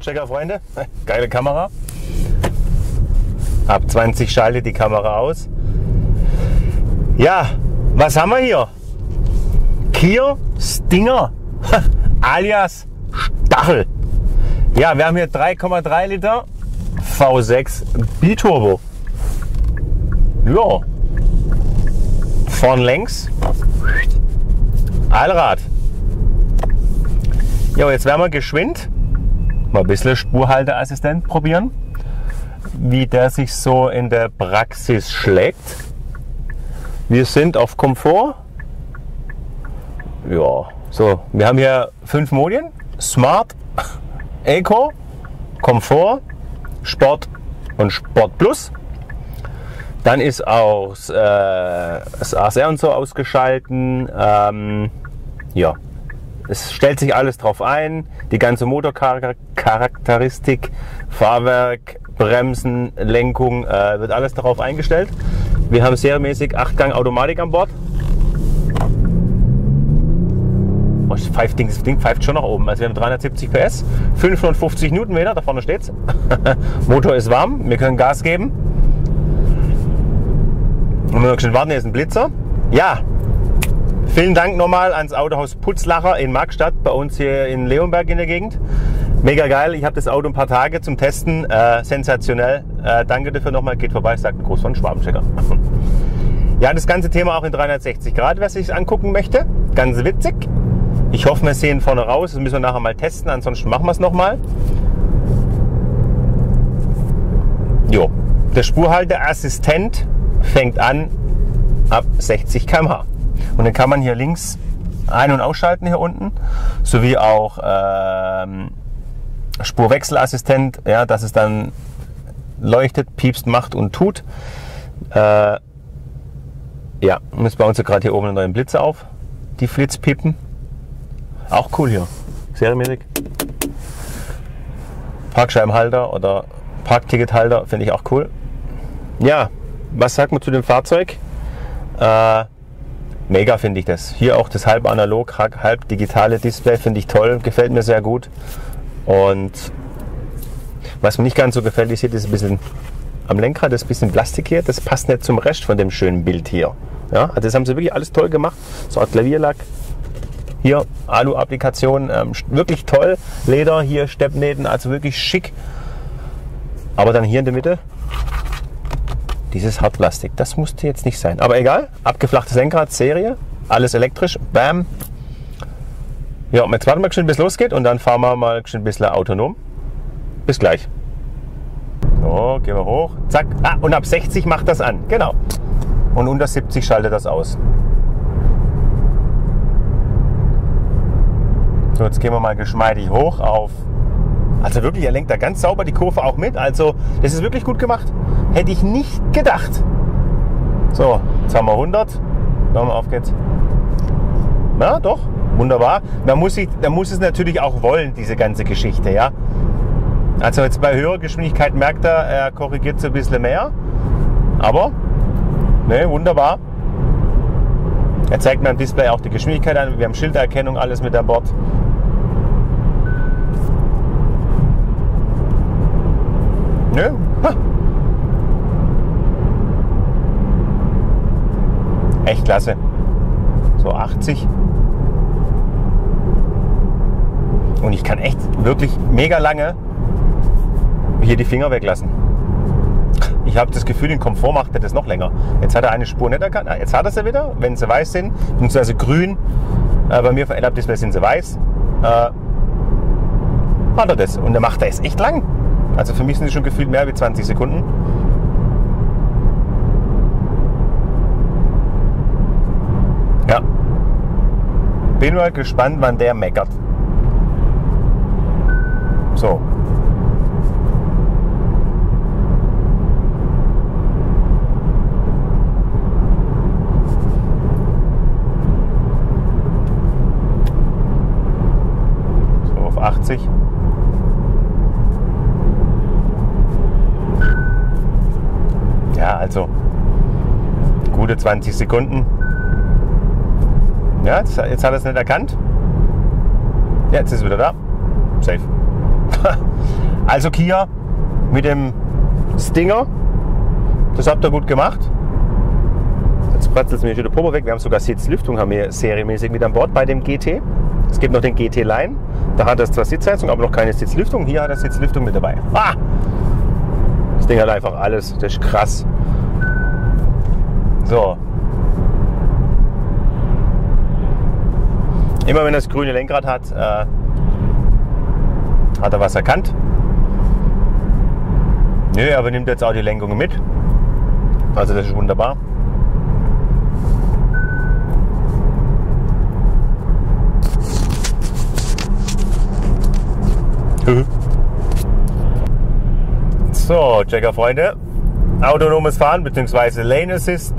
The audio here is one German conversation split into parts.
Schraubstecker, Freunde. Geile Kamera. Ab 20 schalte die Kamera aus. Ja, was haben wir hier? Kia Stinger alias Stachel. Ja, wir haben hier 3,3 Liter V6 Biturbo. Ja. Vorn längs. Allrad. Ja, jetzt werden wir geschwind mal ein bisschen Spurhalteassistent probieren, wie der sich so in der Praxis schlägt. Wir sind auf Komfort. Ja, so, wir haben hier 5 Modien: Smart, Eco, Komfort, Sport und Sport Plus. Dann ist auch das ASR und so ausgeschalten. Ja, es stellt sich alles drauf ein. Die ganze Motorcharakteristik, Fahrwerk, Bremsen, Lenkung, wird alles darauf eingestellt. Wir haben serienmäßig 8-Gang Automatik an Bord. Oh, das Ding pfeift schon nach oben. Also wir haben 370 PS, 550 Newtonmeter, da vorne steht's. Motor ist warm, wir können Gas geben. Und wir schon warten, hier ist ein Blitzer. Ja, vielen Dank nochmal ans Autohaus Putzlacher in Markstadt, bei uns hier in Leonberg in der Gegend. Mega geil, ich habe das Auto ein paar Tage zum Testen, sensationell. Danke dafür nochmal, geht vorbei, sagt ein Gruß von Schwabenchecker. Ja, das ganze Thema auch in 360 Grad, wer sich angucken möchte, ganz witzig. Ich hoffe, wir sehen vorne raus, das müssen wir nachher mal testen, ansonsten machen wir es nochmal. Jo, der Spurhalteassistent fängt an ab 60 km/h. Und dann kann man hier links ein- und ausschalten hier unten, sowie auch Spurwechselassistent, ja, dass es dann leuchtet, piepst, macht und tut. Ja, und jetzt bauen sie gerade hier oben einen neuen Blitzer auf, die Flitzpiepen. Auch cool hier, serienmäßig. Parkscheibenhalter oder Parktickethalter finde ich auch cool. Ja, was sagt man zu dem Fahrzeug? Mega finde ich das. Hier auch das halb analog, halb digitale Display finde ich toll, gefällt mir sehr gut. Und was mir nicht ganz so gefällt, ist hier das bisschen am Lenkrad, das bisschen Plastik hier, das passt nicht zum Rest von dem schönen Bild hier. Ja, also das haben sie wirklich alles toll gemacht. So ein Klavierlack. Hier Alu-Applikation, wirklich toll. Leder, hier Steppnähten, also wirklich schick. Aber dann hier in der Mitte dieses Hartplastik, das musste jetzt nicht sein. Aber egal, abgeflachtes Lenkrad, Serie, alles elektrisch, bam. Ja, und jetzt warten wir schon, bis es losgeht und dann fahren wir mal schon ein bisschen autonom. Bis gleich. So, gehen wir hoch, zack. Ah, und ab 60 macht das an, genau. Und unter 70 schaltet das aus. So, jetzt gehen wir mal geschmeidig hoch auf. Also wirklich, er lenkt da ganz sauber die Kurve auch mit. Also, das ist wirklich gut gemacht. Hätte ich nicht gedacht. So, jetzt haben wir 100. Nochmal, auf geht's. Na, doch, wunderbar. Man muss es natürlich auch wollen, diese ganze Geschichte, ja. Also jetzt bei höherer Geschwindigkeit merkt er korrigiert so ein bisschen mehr. Aber, ne, wunderbar. Er zeigt mir am Display auch die Geschwindigkeit an. Wir haben Schildererkennung, alles mit an Bord. Nö. Ha. Echt klasse. So 80. Und ich kann echt wirklich mega lange hier die Finger weglassen. Ich habe das Gefühl, den Komfort macht er das noch länger. Jetzt hat er eine Spur nicht erkannt. Jetzt hat er sie wieder, wenn sie weiß sind, beziehungsweise grün. Bei mir von Display sind sie weiß. Hat er das. Und der macht das echt lang. Also für mich sind es schon gefühlt mehr wie 20 Sekunden. Ja. Bin mal gespannt, wann der meckert. So. So auf 80. Ja, also gute 20 Sekunden. Ja, jetzt hat er es nicht erkannt. Ja, jetzt ist es wieder da. Safe. Also Kia mit dem Stinger, das habt ihr gut gemacht. Jetzt pratzelt es mir schon der Probe weg. Wir haben sogar Sitzlüftung, haben wir serienmäßig mit an Bord bei dem GT. Es gibt noch den GT Line, da hat es zwar Sitzheizung, aber noch keine Sitzlüftung. Hier hat er Sitzlüftung mit dabei. Ah! Das Ding hat einfach alles, das ist krass. So. Immer wenn das grüne Lenkrad hat, hat er was erkannt. Nö, aber nimmt jetzt auch die Lenkung mit. Also das ist wunderbar. So, Checker-Freunde. Autonomes Fahren bzw. Lane Assist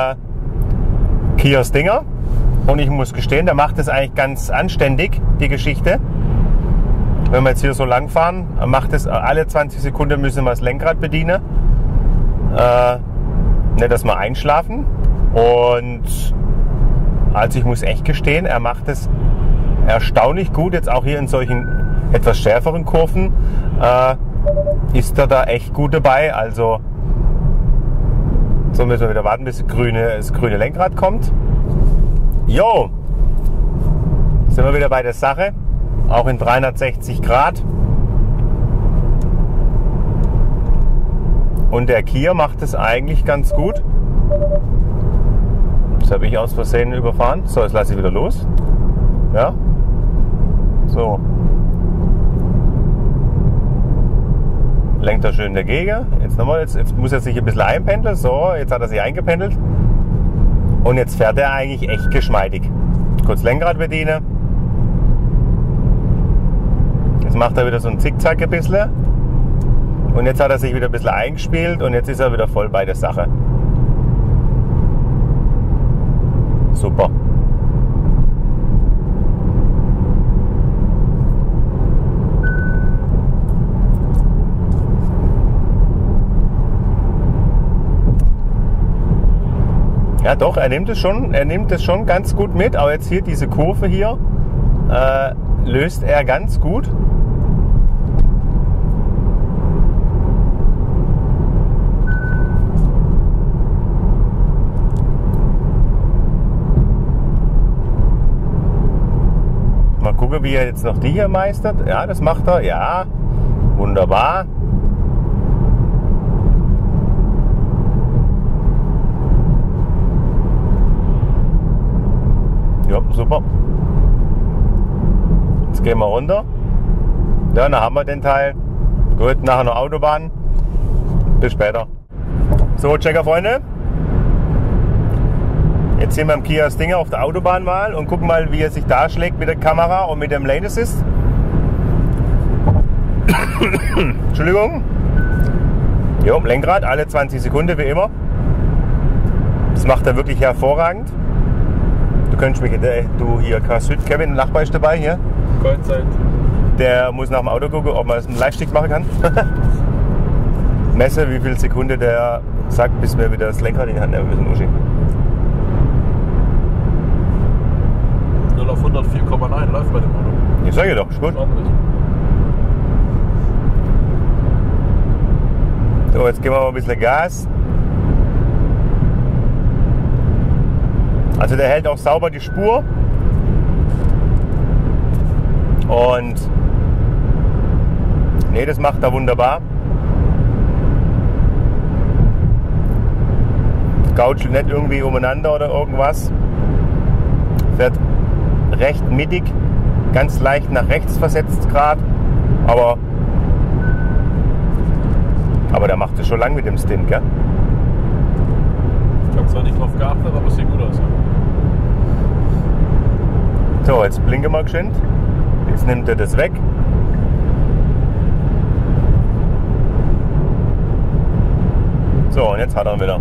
Kia Stinger. Und ich muss gestehen, der macht es eigentlich ganz anständig, die Geschichte. Wenn wir jetzt hier so lang fahren, macht es alle 20 Sekunden müssen wir das Lenkrad bedienen. Nicht, dass wir einschlafen. Und also ich muss echt gestehen, er macht es erstaunlich gut. Jetzt auch hier in solchen etwas schärferen Kurven ist er da echt gut dabei. Also so müssen wir wieder warten, bis das grüne Lenkrad kommt. Jo, sind wir wieder bei der Sache. Auch in 360 Grad. Und der Kia macht es eigentlich ganz gut. Das habe ich aus Versehen überfahren. So, jetzt lasse ich wieder los. Ja. So. Lenkt er schön dagegen. Jetzt nochmal, jetzt muss er sich ein bisschen einpendeln. So, jetzt hat er sich eingependelt. Und jetzt fährt er eigentlich echt geschmeidig. Kurz Lenkrad bedienen. Jetzt macht er wieder so ein Zickzack ein bisschen. Und jetzt hat er sich wieder ein bisschen eingespielt und jetzt ist er wieder voll bei der Sache. Super. Ja doch, er nimmt es schon ganz gut mit, aber jetzt hier diese Kurve hier löst er ganz gut. Mal gucken, wie er jetzt noch die hier meistert. Ja, das macht er. Ja, wunderbar. Ja, super. Jetzt gehen wir runter. Ja, dann haben wir den Teil. Gut, nachher noch Autobahn. Bis später. So, Checker-Freunde. Jetzt sind wir im Kia Stinger auf der Autobahn mal und gucken mal, wie er sich da schlägt mit der Kamera und mit dem Lane Assist. Entschuldigung. Jo, Lenkrad, alle 20 Sekunden wie immer. Das macht er wirklich hervorragend. Du könntest mich, du hier, Kevin, ein Nachbar ist dabei hier. Goldzeit. Der muss nach dem Auto gucken, ob man einen Live-Stick machen kann. Messe, wie viel Sekunde der sagt, bis wir wieder das Lenkrad in die Hand nehmen müssen, Uschi. 0 auf 100, 4,9 läuft bei dem Auto. Ich sage doch, ist gut. So, jetzt geben wir mal ein bisschen Gas. Also der hält auch sauber die Spur. Und nee, das macht er wunderbar. Gautschelt nicht irgendwie umeinander oder irgendwas. Fährt recht mittig, ganz leicht nach rechts versetzt gerade. Aber der macht es schon lang mit dem Stint, gell? Ich habe zwar nicht drauf geachtet, aber es sieht gut aus. Ja. So, jetzt blinken wir geschwind. Jetzt nimmt er das weg. So, und jetzt hat er ihn wieder.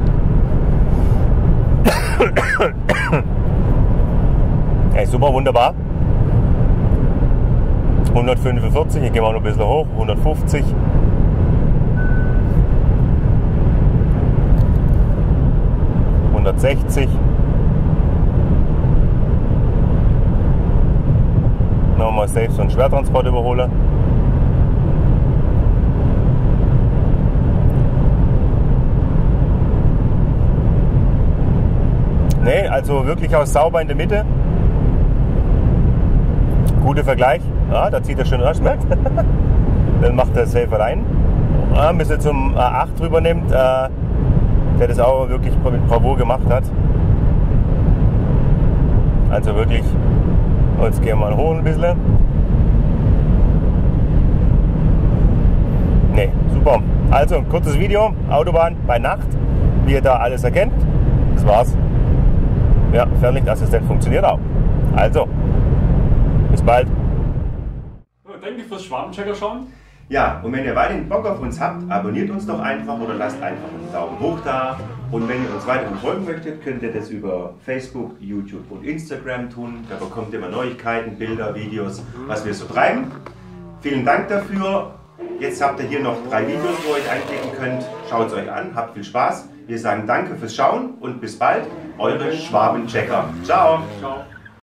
Hey, super, wunderbar. 145, hier gehen wir noch ein bisschen hoch. 150. Nochmal safe so einen Schwertransport überholen. Ne, also wirklich auch sauber in der Mitte. Guter Vergleich. Ja, da zieht er schön raus, merkt. Dann macht er selber rein. Ja, bis er zum A8 drüber nimmt, der das auch wirklich mit Bravour gemacht hat. Also wirklich, jetzt gehen wir mal hoch ein bisschen. Ne, super. Also ein kurzes Video, Autobahn bei Nacht, wie ihr da alles erkennt. Das war's. Ja, Fernlichtassistent funktioniert auch. Also, bis bald. Danke fürs Schwabenchecker schauen. Ja, und wenn ihr weiterhin Bock auf uns habt, abonniert uns doch einfach oder lasst einfach einen Daumen hoch da. Und wenn ihr uns weiterhin folgen möchtet, könnt ihr das über Facebook, YouTube und Instagram tun. Da bekommt ihr immer Neuigkeiten, Bilder, Videos, was wir so treiben. Vielen Dank dafür. Jetzt habt ihr hier noch 3 Videos, wo ihr euch einklicken könnt. Schaut es euch an, habt viel Spaß. Wir sagen danke fürs Schauen und bis bald. Eure Schwabenchecker. Ciao. Ciao.